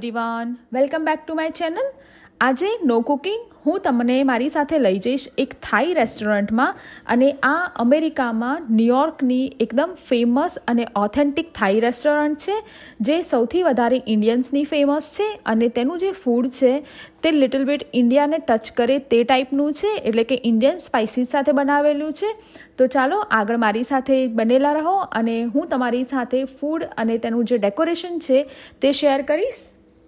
Everyone, welcome back to my channel. આજે નો cooking હું તમને મારી સાથે લઈ જઈશ એક થાઈ રેસ્ટોરન્ટમાં, અને આ અમેરિકામાં ન્યૂયોર્કની એકદમ ફેમસ અને ઓથેન્ટિક થાઈ રેસ્ટોરન્ટ છે, જે સૌથી વધારે ઇન્ડિયન્સની ફેમસ છે. અને તેનું જે ફૂડ છે તે લિટલ બિટ ઇન્ડિયાને ટચ કરે તે ટાઈપનું છે, એટલે કે ઇન્ડિયન સ્પાઇસીસ સાથે બનાવેલું છે. તો ચાલો આગળ મારી સાથે બનેલા રહો, અને હું તમારી સાથે ફૂડ અને તેનું જે ડેકોરેશન છે તે શેર કરીશ.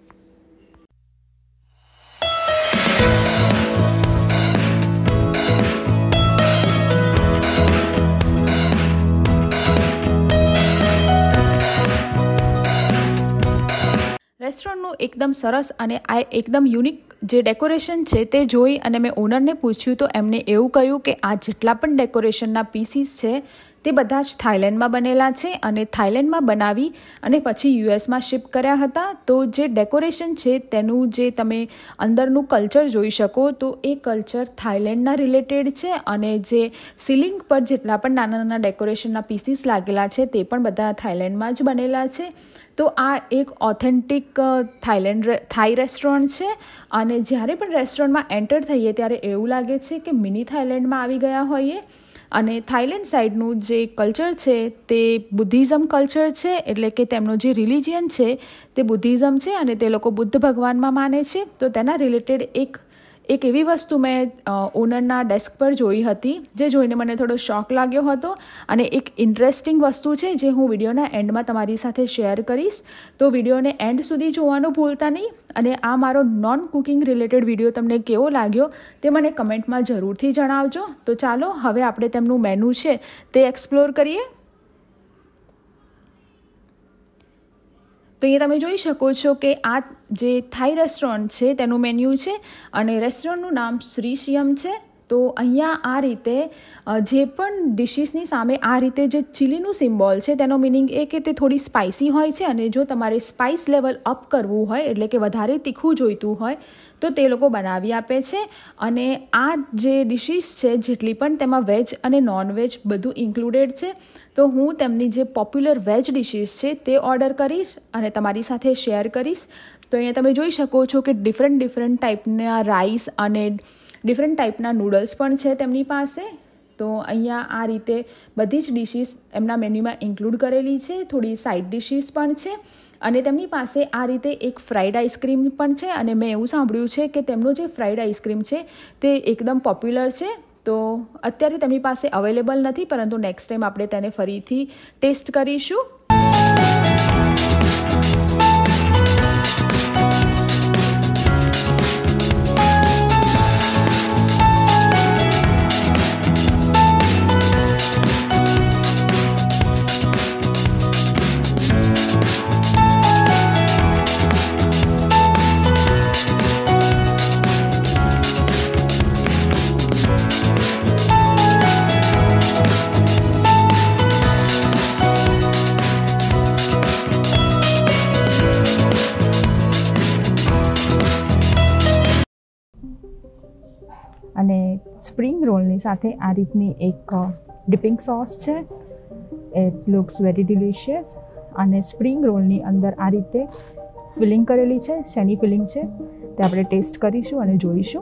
રેસ્ટોરન્ટનું એકદમ સરસ અને આ એકદમ યુનિક જે ડેકોરેશન છે તે જોઈ અને મેં ઓનરને પૂછ્યું, તો એમણે એવું કહ્યું કે આ જેટલા પણ ડેકોરેશનના પીસીસ છે તે બધા જ થાઈલેન્ડમાં બનેલા છે, અને થાઈલેન્ડમાં બનાવી અને પછી યુએસમાં શિપ કર્યા હતા. તો જે ડેકોરેશન છે તેનું જે તમે અંદરનું કલ્ચર જોઈ શકો, તો એ કલ્ચર થાઈલેન્ડના રિલેટેડ છે, અને જે સીલિંગ પર જેટલા પણ નાના નાના ડેકોરેશનના પીસીસ લાગેલા છે તે પણ બધા થાઈલેન્ડમાં જ બનેલા છે. તો આ એક ઓથેન્ટિક થાઈ રેસ્ટોરન્ટ છે, અને જ્યારે પણ રેસ્ટોરન્ટમાં એન્ટર થઈએ ત્યારે એવું લાગે છે કે મિની થાઈલેન્ડમાં આવી ગયા હોઈએ. અને થાઈલેન્ડ સાઈડનું જે કલ્ચર છે તે બુદ્ધિઝમ કલ્ચર છે, એટલે કે તેમનો જે રિલિજિયન છે તે બુદ્ધિઝમ છે, અને તે લોકો બુદ્ધ ભગવાનમાં માને છે. તો તેના રિલેટેડ એક એવી વસ્તુ મેં ઓનરના ડેસ્ક પર જોઈ હતી, જે જોઈને મને થોડો શોક લાગ્યો હતો, અને એક ઇન્ટરેસ્ટિંગ વસ્તુ છે જે હું વિડીયોના એન્ડમાં તમારી સાથે શેર કરીશ. તો વિડીયોને એન્ડ સુધી જોવાનું ભૂલતા નહીં, અને આ મારો નોન કુકિંગ રિલેટેડ વિડીયો તમને કેવો લાગ્યો તે મને કમેન્ટમાં જરૂરથી જણાવજો. તો ચાલો હવે આપણે તેમનું મેનુ છે તે એક્સપ્લોર કરીએ. તો અહીંયા તમે જોઈ શકો છો કે આ જે થાઈ રેસ્ટોરન્ટ છે તેનું મેન્યુ છે, અને રેસ્ટોરન્ટનું નામ શ્રીશિયમ છે. તો અહીંયા આ રીતે જે પણ ડિશિસની સામે આ રીતે જે ચીલીનું સિમ્બોલ છે તેનો મિનિંગ એ કે તે થોડી સ્પાઇસી હોય છે, અને જો તમારે સ્પાઇસ લેવલ અપ કરવું હોય, એટલે કે વધારે તીખું જોઈતું હોય, તો તે લોકો બનાવી આપે છે. અને આ જે ડિશિસ છે જેટલી પણ તેમાં વેજ અને નોનવેજ બધું ઇન્ક્લુડેડ છે. તો હું તેમની જે પોપ્યુલર વેજ ડિશિસ છે તે ઓર્ડર કરીશ અને તમારી સાથે શેર કરીશ. તો અહીંયા તમે જોઈ શકો છો કે ડિફરન્ટ ટાઈપના રાઈસ અને ડિફરન્ટ ટાઈપના નૂડલ્સ પણ છે તેમની પાસે. તો અહીંયા આ રીતે બધી જ ડિશિસ એમના મેન્યુમાં ઇન્ક્લુડ કરેલી છે. થોડી સાઇડ ડિશિસ પણ છે, અને તેમની પાસે આ રીતે એક ફ્રાઈડ આઈસ્ક્રીમ પણ છે. અને મેં એવું સાંભળ્યું છે કે તેમનો જે ફ્રાઈડ આઈસ્ક્રીમ છે તે એકદમ પોપ્યુલર છે. તો અત્યારે તેમની પાસે અવેલેબલ નથી, પરંતુ નેક્સ્ટ ટાઈમ આપણે તેને ફરીથી ટેસ્ટ કરીશું. અને સ્પ્રિંગ રોલની સાથે આ રીતની એક ડિપિંગ સોસ છે. It looks very delicious. અને સ્પ્રિંગ રોલની અંદર આ રીતે ફિલિંગ કરેલી છે, શેની ફિલિંગ છે તે આપણે ટેસ્ટ કરીશું અને જોઈશું.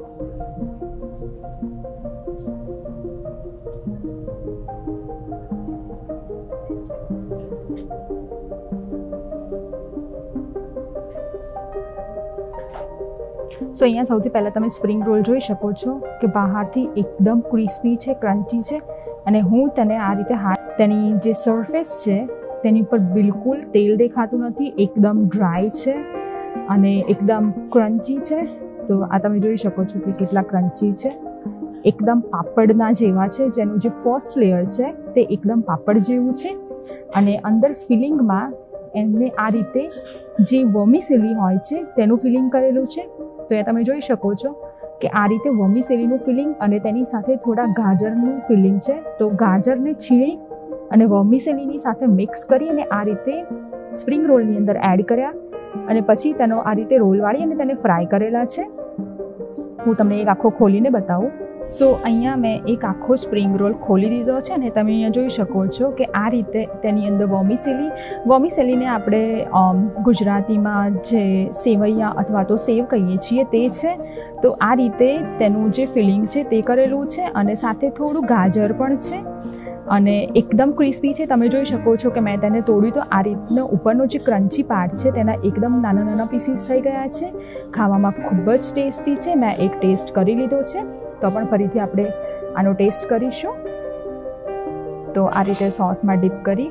સો અહીંયા સૌથી પહેલાં તમે સ્પ્રિંગ રોલ જોઈ શકો છો કે બહારથી એકદમ ક્રિસ્પી છે, ક્રન્ચી છે, અને હું તેને આ રીતે તેની જે સરફેસ છે તેની ઉપર બિલકુલ તેલ દેખાતું નથી, એકદમ ડ્રાય છે અને એકદમ ક્રન્ચી છે. તો આ તમે જોઈ શકો છો કે કેટલા ક્રન્ચી છે, એકદમ પાપડના જેવા છે. જેનું જે ફર્સ્ટ લેયર છે તે એકદમ પાપડ જેવું છે, અને અંદર ફિલિંગમાં એમને આ રીતે જે વર્મિસેલી હોય છે તેનું ફિલિંગ કરેલું છે. તો એ તમે જોઈ શકો છો કે આ રીતે વર્મિસેલીનું ફિલિંગ અને તેની સાથે થોડા ગાજરનું ફિલિંગ છે. તો ગાજરને છીણી અને વર્મિસેલીની સાથે મિક્સ કરી અને આ રીતે સ્પ્રિંગ રોલની અંદર એડ કર્યા, અને પછી તેનો આ રીતે રોલ વાળી અને તેને ફ્રાય કરેલા છે. હું તમને એક આખો ખોલીને બતાવું. સો અહીંયા મેં એક આખો સ્પ્રિંગ રોલ ખોલી દીધો છે અને તમે અહીંયા જોઈ શકો છો કે આ રીતે તેની અંદર વોમિસેલીને આપણે ગુજરાતીમાં જે સેવૈયા અથવા તો સેવ કહીએ છીએ તે છે. તો આ રીતે તેનું જે ફિલિંગ છે તે કરેલું છે અને સાથે થોડું ગાજર પણ છે અને એકદમ ક્રિસ્પી છે. તમે જોઈ શકો છો કે મેં તેને તોડ્યું તો આ રીતનો ઉપરનો જે ક્રન્ચી પાર્ટ છે તેના એકદમ નાના પીસીસ થઈ ગયા છે. ખાવામાં ખૂબ જ ટેસ્ટી છે. મેં એક ટેસ્ટ કરી લીધો છે, તો પણ ફરીથી આપણે આનો ટેસ્ટ કરીશું. તો આ રીતે સોસમાં ડીપ કરી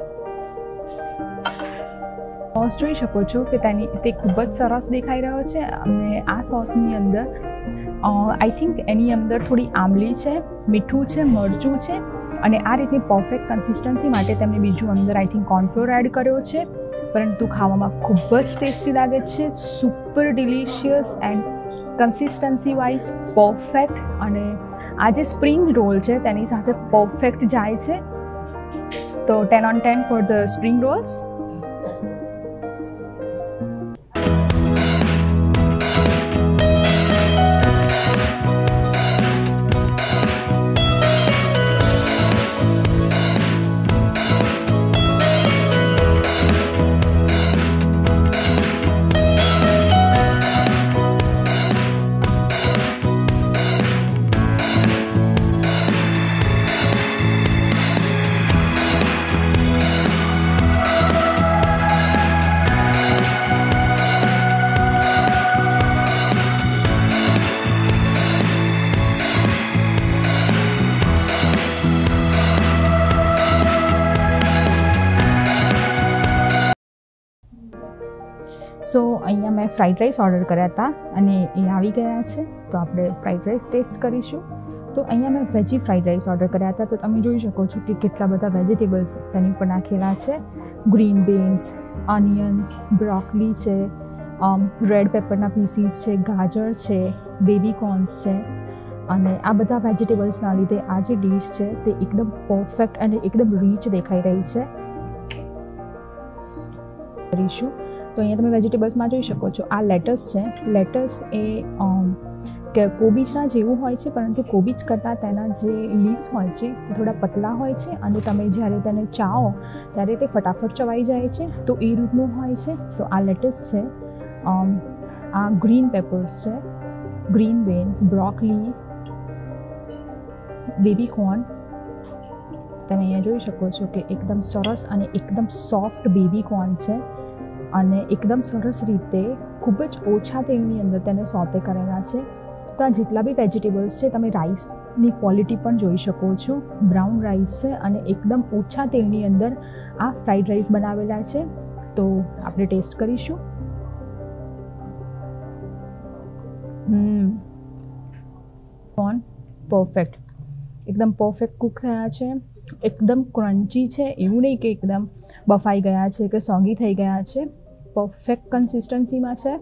સોસ જોઈ શકો છો કે તે ખૂબ જ સરસ દેખાઈ રહ્યો છે અને આ સોસની અંદર આઈ થિંક એની અંદર થોડી આંબલી છે, મીઠું છે, મરચું છે અને આ રીતની પરફેક્ટ કન્સિસ્ટન્સી માટે તેમણે બીજું અંદર આઈ થિંક કોર્નફ્લોર એડ કર્યો છે, પરંતુ ખાવામાં ખૂબ જ ટેસ્ટી લાગે છે. Super delicious and consistency wise perfect અને આ જે સ્પ્રિંગ રોલ છે તેની સાથે પરફેક્ટ જાય છે. તો 10 on 10 for the spring rolls. So અહીંયા મેં ફ્રાઈડ રાઈસ ઓર્ડર કર્યા હતા અને એ આવી ગયા છે. તો આપણે ફ્રાઈડ રાઈસ ટેસ્ટ કરીશું. તો અહીંયા મેં વેજી ફ્રાઈડ રાઈસ ઓર્ડર કર્યા હતા. તો તમે જોઈ શકો છો કે કેટલા બધા વેજીટેબલ્સ તેની ઉપર નાખેલા છે. ગ્રીન બીન્સ, ઓનિયન્સ, બ્રોકલી છે, રેડ પેપરના પીસીસ છે, ગાજર છે, બેબી કોર્ન્સ છે અને આ બધા વેજીટેબલ્સના લીધે આ જે ડીશ છે તે એકદમ પરફેક્ટ અને એકદમ રીચ દેખાઈ રહી છે. કરીશું તો અહીંયા તમે વેજીટેબલ્સમાં જોઈ શકો છો આ લેટસ છે. લેટસ એ કોબીજના જેવું હોય છે, પરંતુ કોબીજ કરતાં તેના જે લીવ્સ હોય છે તે થોડા પતલા હોય છે અને તમે જ્યારે તેને ચાવો ત્યારે તે ફટાફટ ચવાઈ જાય છે. તો એ રીતનું હોય છે. તો આ લેટસ છે, આ ગ્રીન પેપર્સ છે, green beans, broccoli, baby corn. તમે અહીંયા જોઈ શકો છો કે એકદમ સરસ અને એકદમ સોફ્ટ બેબી કોર્ન છે અને એકદમ સરસ રીતે ખૂબ જ ઓછા તેલની અંદર તેને સોતે કરેલા છે. તો આ જેટલા બી વેજીટેબલ્સ છે તમે રાઈસની ક્વોલિટી પણ જોઈ શકો છો. બ્રાઉન રાઈસ છે અને એકદમ ઓછા તેલની અંદર આ ફ્રાઈડ રાઈસ બનાવેલા છે. તો આપણે ટેસ્ટ કરીશું. કોર્ન પરફેક્ટ, એકદમ પરફેક્ટ કૂક થયા છે, એકદમ ક્રન્ચી છે. એવું નહીં કે એકદમ બફાઈ ગયા છે કે સોગી થઈ ગયા છે. પરફેક્ટ કન્સિસ્ટન્સીમાં છે.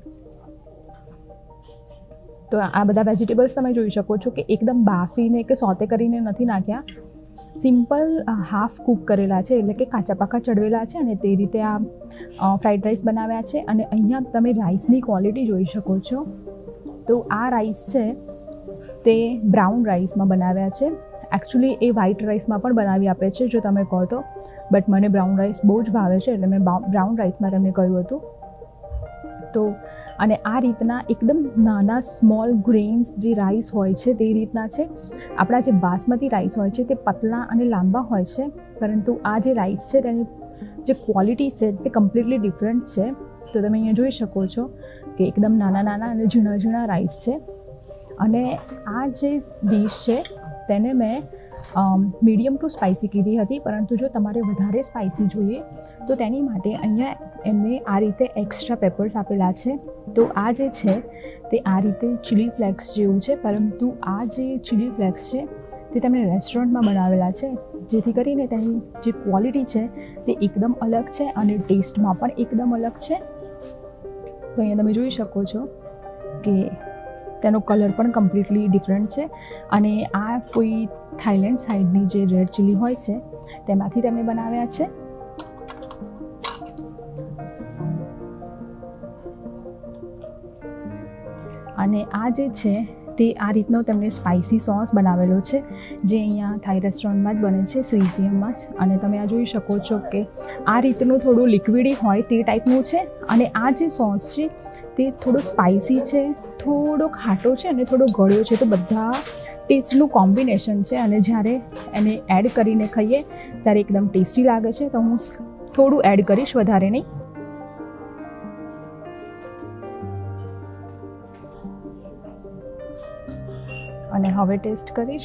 તો આ બધા વેજીટેબલ્સ તમે જોઈ શકો છો કે એકદમ બાફીને કે સોતે કરીને નથી નાખ્યા. સિમ્પલ હાફ કૂક કરેલા છે, એટલે કે કાચા પાકા ચડવેલા છે અને તે રીતે આ ફ્રાઈડ રાઈસ બનાવ્યા છે. અને અહીંયા તમે રાઈસની ક્વોલિટી જોઈ શકો છો. તો આ રાઈસ છે તે બ્રાઉન રાઈસમાં બનાવ્યા છે. એકચ્યુઅલી એ વ્હાઈટ રાઈસમાં પણ બનાવી આપે છે જો તમે કહો તો, બટ મને બ્રાઉન રાઈસ બહુ જ ભાવે છે એટલે મેં બ્રાઉન રાઈસમાં તમને કહ્યું હતું. તો અને આ રીતના એકદમ નાના સ્મોલ ગ્રેન્સ જે રાઈસ હોય છે તે રીતના છે. આપણા જે બાસમતી રાઈસ હોય છે તે પતલા અને લાંબા હોય છે, પરંતુ આ જે રાઈસ છે તેની જે ક્વોલિટી છે તે કમ્પ્લીટલી ડિફરન્ટ છે. તો તમે અહીંયા જોઈ શકો છો કે એકદમ નાના અને ઝીણા રાઈસ છે. અને આ જે ડીશ છે તેને મેં મીડિયમ ટુ સ્પાઇસી કીધી હતી, પરંતુ જો તમારે વધારે સ્પાઇસી જોઈએ તો તેની માટે અહીંયા એમને આ રીતે એક્સ્ટ્રા પેપર્સ આપેલા છે. તો આ જે છે તે આ રીતે ચીલી ફ્લેક્સ જેવું છે, પરંતુ આ જે ચીલી ફ્લેક્સ છે તે તેમણે રેસ્ટોરન્ટમાં બનાવેલા છે, જેથી કરીને તેની જે ક્વોલિટી છે તે એકદમ અલગ છે અને ટેસ્ટમાં પણ એકદમ અલગ છે. તો અહીંયા તમે જોઈ શકો છો કે તેનો કલર પણ કમ્પ્લીટલી ડિફરન્ટ છે. અને આ કોઈ થાઈલેન્ડ સાઈડની જે રેડ ચીલી હોય છે તેમાંથી તેમણે બનાવ્યા છે. અને આ જે છે તે આ રીતનો તેમણે સ્પાઇસી સોસ બનાવેલો છે, જે અહીંયા થાઈ રેસ્ટોરન્ટમાં જ બને છે, શ્રીસિયમમાં જ. અને તમે આ જોઈ શકો છો કે આ રીતનું થોડું લિક્વિડી હોય તે ટાઈપનું છે. અને આ જે સોસ છે તે થોડો સ્પાઇસી છે, થોડો ખાટો છે અને થોડો ગળ્યો છે. તો બધા ટેસ્ટનું કોમ્બિનેશન છે અને જ્યારે એને એડ કરીને ખાઈએ ત્યારે એકદમ ટેસ્ટી લાગે છે. તો હું થોડું એડ કરીશ, વધારે નહીં. અને હવે ટેસ્ટ કરીશ.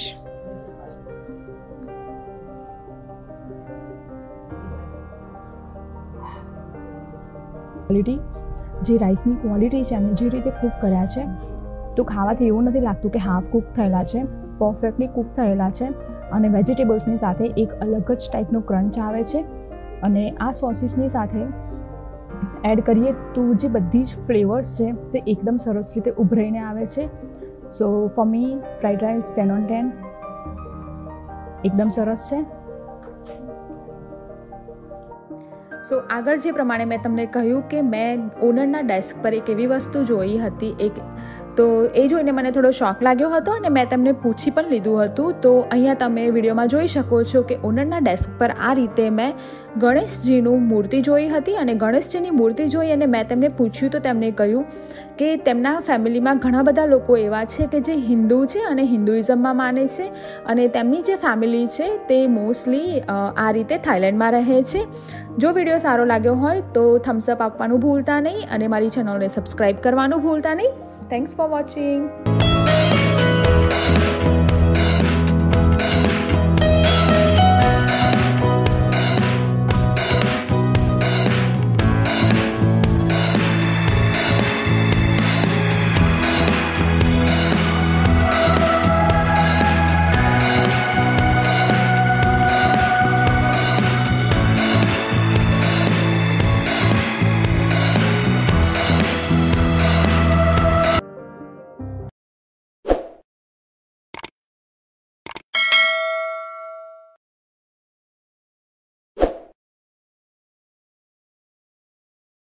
ક્વોલિટી, જે રાઈસની ક્વોલિટી છે અને જે રીતે કૂક કર્યા છે, તો ખાવાથી એવું નથી લાગતું કે હાફ કૂક થયેલા છે, પરફેક્ટલી કૂક થયેલા છે. અને વેજીટેબલ્સની સાથે એક અલગ જ ટાઈપનો ક્રંચ આવે છે. અને આ સોસીસની સાથે એડ કરીએ તો જે બધી જ ફ્લેવર્સ છે તે એકદમ સરસ રીતે ઉભરાઈને આવે છે. So for me fried rice 10 on 10 એકદમ સરસ છે. સો આગળ જે પ્રમાણે મેં તમને કહ્યું કે મેં ઓનરના ડેસ્ક પર એક એવી વસ્તુ જોઈ હતી, તો એ જોઈને મને થોડો શોખ લાગ્યો હતો અને મેં તેમને પૂછી પણ લીધું હતું. તો અહીંયા તમે વિડીયોમાં જોઈ શકો છો કે ઓનરના ડેસ્ક પર આ રીતે મેં ગણેશજીનું મૂર્તિ જોઈ હતી. અને ગણેશજીની મૂર્તિ જોઈ અને મેં તેમને પૂછ્યું તો તેમણે કહ્યું કે તેમના ફેમિલીમાં ઘણા બધા લોકો એવા છે કે જે હિન્દુ છે અને હિન્દુઇઝમમાં માને છે. અને તેમની જે ફેમિલી છે તે મોસ્ટલી આ રીતે થાઈલેન્ડમાં રહે છે. જો વિડીયો સારો લાગ્યો હોય તો થમ્સઅપ આપવાનું ભૂલતા નહીં અને મારી ચેનલને સબસ્ક્રાઈબ કરવાનું ભૂલતા નહીં. Thanks for watching.